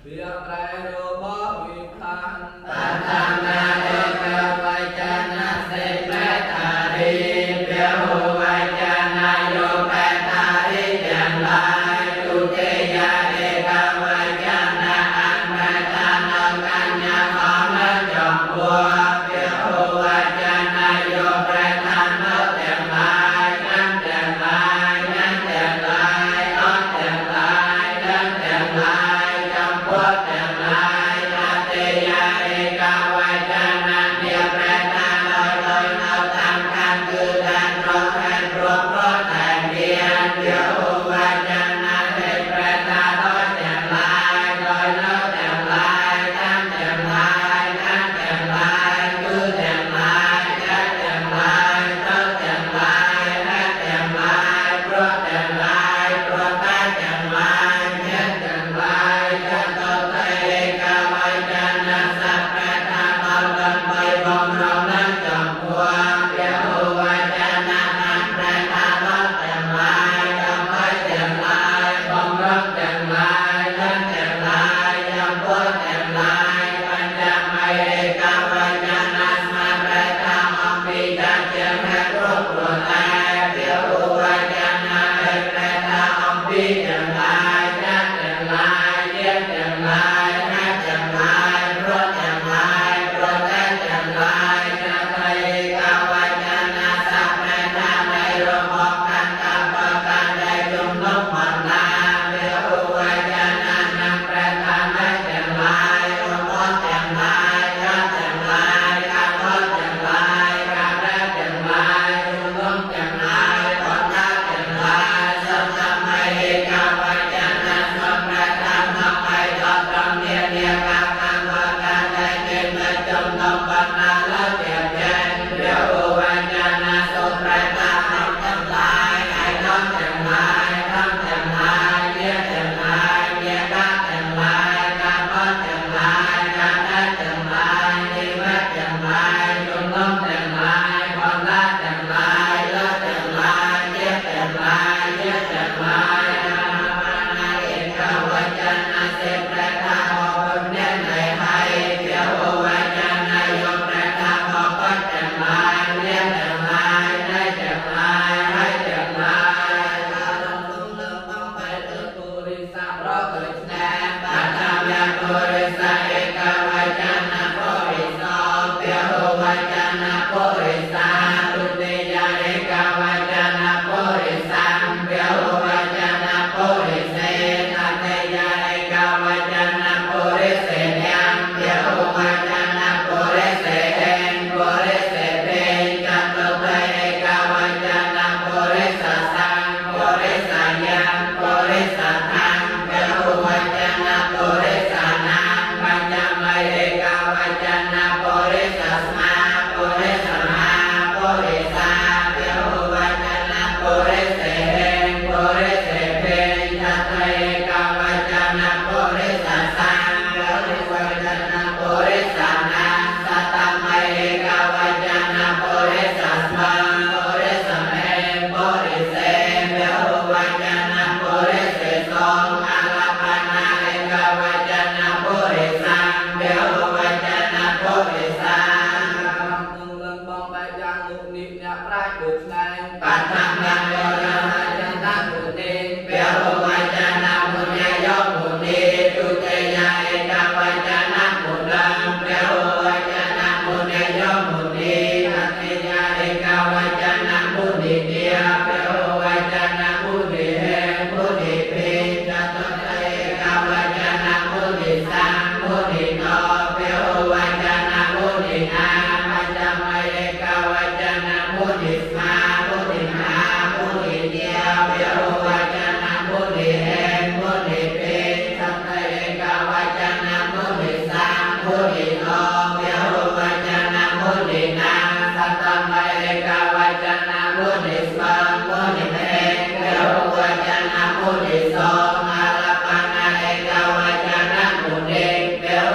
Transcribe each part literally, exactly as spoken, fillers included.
Hãy subscribe cho kênh Ghiền Mì Gõ để không bỏ lỡ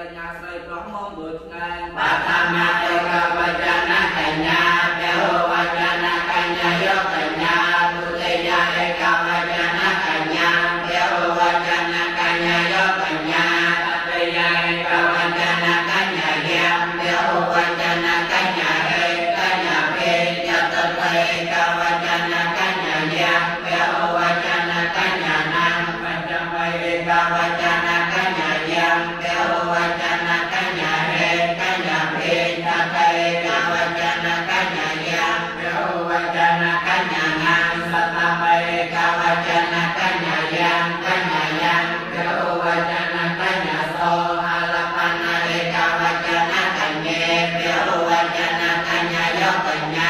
nhà say có mong bớt ngày bà tham na tê ca bà cha na cả nhà béo bà cha na cả nhà yo cả nhà tu tê gia tê ca bà cha na cả nhà béo bà cha na cả nhà yo cả nhà tê gia tê ca bà cha na cả nhà giang béo bà cha na cả nhà hê cả nhà phê gia tê tê ca bà cha na cả nhà giang béo bà cha na cả nhà nam bà cha mê ca bà cha na cả nhà giang béo bà cha na cả nhà hê cả nhà phê gia tê ca bà cha na cả nhà giang béo bà cha na cả nhà nam sa ta mê ca bà cha na cả nhà giang cả nhà giang béo bà cha na cả nhà so a la pa na hê ca bà cha na cả nhà béo bà cha na cả nhà yo cả nhà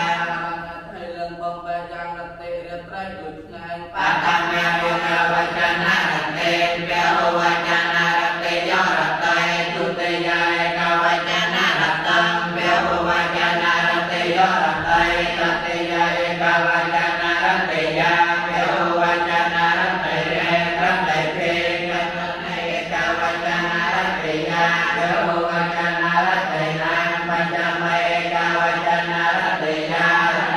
thầy lần bông bè giang đặt tệ rệt trai bớt ngày bà tham na tê ca bà cha na đặt tê béo bà cha na đặt tê yo đặt tê tu tê gia hê ca bà cha na đặt tâm béo bà cha na đặt tê yo đặt tê đặt tê gia hê ca bà cha na đặt tê gia béo bà cha na đặt tê rê đặt tê phê đặt tê ca bà cha na đặt tê gia béo bà cha na đặt tê nam bà cha mê ca bà cha na đặt tê gia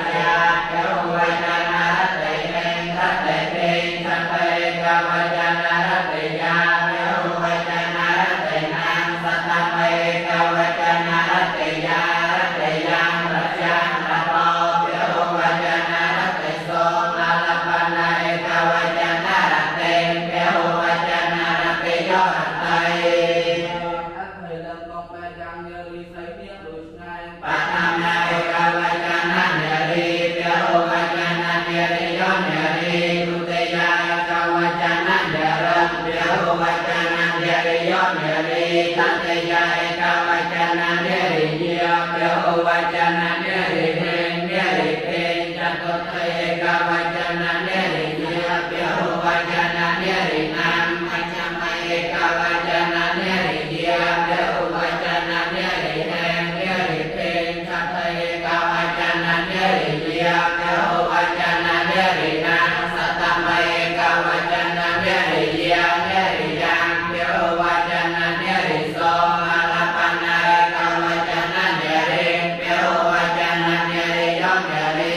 béo bà cha na đặt tê rê đặt tê phê đặt tê ca bà cha na đặt tê gia béo bà cha na đặt tê nam sa ta mê ca bà cha na đặt tê gia đặt tê giang đặt giang đặt to béo bà cha na đặt tê so a la pa na hê ca bà cha na đặt tê béo bà cha na đặt tê yo đặt tê thầy lần bông bè giang nhờ đi say biết bớt ngày bà tham na hê ca bà cha na nhờ đi béo bà cha na nhờ đi yo nhờ đi tu tê gia ca bà cha na nhờ râm béo bà cha na nhờ đi yo nhờ đi ta tê gia hê ca bà cha na nhờ đi nhiều béo bà cha na nhờ đi hên nhờ đi phê cha tô tê hê ca bà cha na nhờ đi nhiều béo bà cha na nhờ đi nam bà cha mê hê ca bà cha na nhờ đi nhiều béo bà cha na nhờ đi hên nhờ đi phê cha tê hê ca bà cha na nhờ đi nhiều béo bà cha na nhờ đi nam sa ta mê hê ca bà cha na nhờ đi nhiều nhờ đi giang béo bà cha na nhờ đi so a la pa na hê ca bà cha na nhờ đi béo bà cha na nhờ đi yo nhờ đi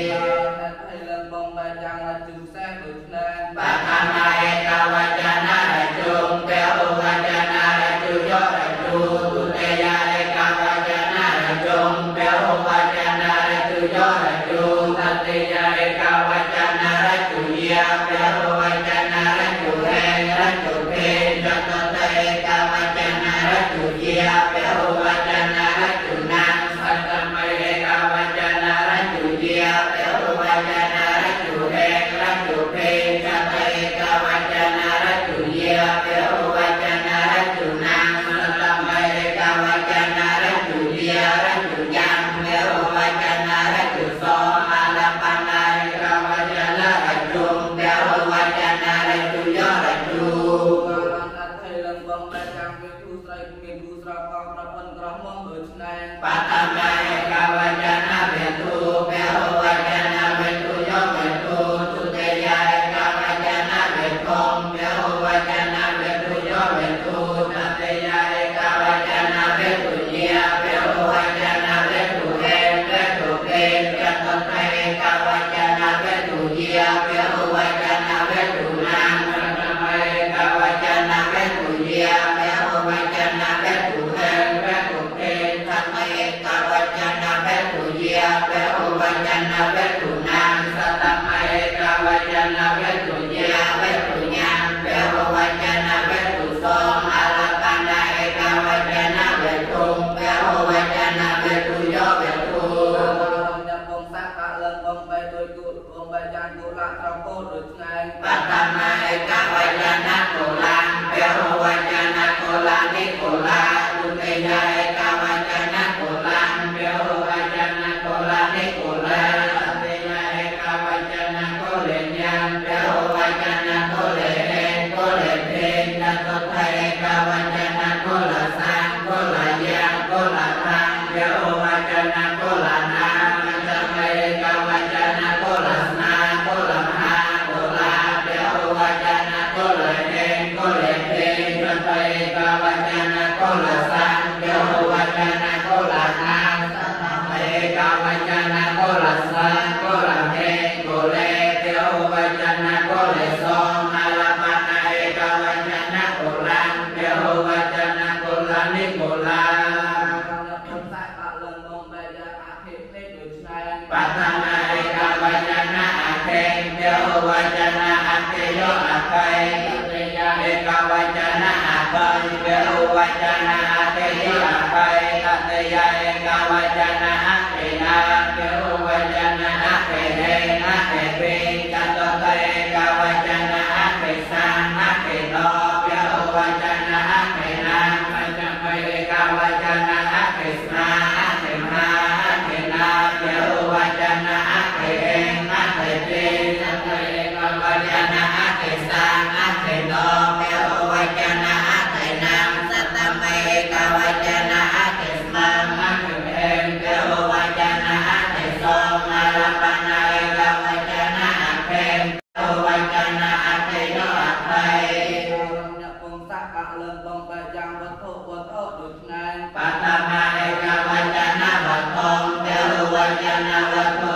thầy lần bông bè giang là chừng xe bớt ngày bà tham na hê ca bà cha na đại chung béo bà cha na đại chu yo đại chu tu tê gia hê ca bà cha na đại chung béo bà cha na đại chu yo đại chu ta tê gia hê ca bà cha na đại chu gia béo bà cha na đại chu hê đại chu phê cho ta tê ca bà cha na đại chu gia béo bà cha na đại chu nam sa ta mê hê ca bà cha na đại chu gia béo bà cha na đại chu hê đại chu phê cho tê ca bà cha na đại chu gia béo bà cha na đại chu nam sa ta mê hê ca bà cha na đại chu gia đại chu giang béo bà cha na đại chu so a la pa na hê ca bà cha na đại chung béo bà cha na đại chu yo đại chu thầy lần bông bè giang biết tu say biết tu ra con ra phân ra mong bớt ngày bà tham na hê ca bà cha na biết tu béo bà cha na biết tu yo biết tu tu tê gia hê ca bà cha na biết không béo bà cha na biết tu yo biết tu ta tê gia hê ca bà cha na biết tu gia béo bà cha na biết tu hên biết tu phê cha tô tê ca bà cha na biết tu gia béo bà cha na biết tu nam sa ta mê ca bà cha na biết tu gia béo bà cha na biết tu hên biết tu phê ta mê ca bà cha na biết tu gia béo bà cha na biết tu nam sa ta mê ca bà cha na biết tu gia biết tu nhang béo bà cha na biết tu so a la pa na hê ca bà cha na biết tung béo bà cha na biết tu yo biết tu nhập bông sát cả lần bông bè tôi tụt bông bè giang cô lạ trao cô bớt ngày bà tham na hê ca bà cha na cô lan béo bà cha na cô lan đi cô la tu tê gia hê ca bà cha na cô lan béo bà cha na cô lan đi cô la ta tê gia hê ca bà cha na cô lệ nhang béo bà cha na cô lệ hên cô lệ phê ta tô tê ca bà cha na cô là sang cô là giang cô là thang béo bà cha na cô là nam bà cha mê ca bà cha na cô là na cô là ha cô là béo bà cha na cô lệ hên cô lệ phê ta tê กวจนะกุลสังเปียววจนะกุลนาสัตตมะเอกวจนะกุลสังกุลเทกุเลเปียววจนะกุลสองอาลปนะเอกวจนะกุลังเปียววจนะกุลนิกุลาปัตตนาเอกวจนะอาเทงเปียววจนะอาเทโยอาไกตุติยาเอกวจนะอาบังเปียววจนะอาเทโยอาไกตัตยาเอกวจนะอาเทนาเปียววจนะอาเทเดอาเทปิจัตตะเอกวจนะอาเทสังอาเทโนเปียววจนะอาเทนังปัญจเอกวจนะอาเทสนาอาเทมาอาเทนาเปียววจนะอาเทเองอาเทเจสัตตะเอกวจนะอาเทสังอาเทโนเปียววจนะอาเทนังสัตตะเอกวจนะอาเทสมังอาเทเองเปียววจนะอาเทสองอาลปนะเอกวจนะอาเทเปียววจนะอาเทโยอาไทปัตตมาเอกวจนะวัตถงเปียววจนะวัตถุ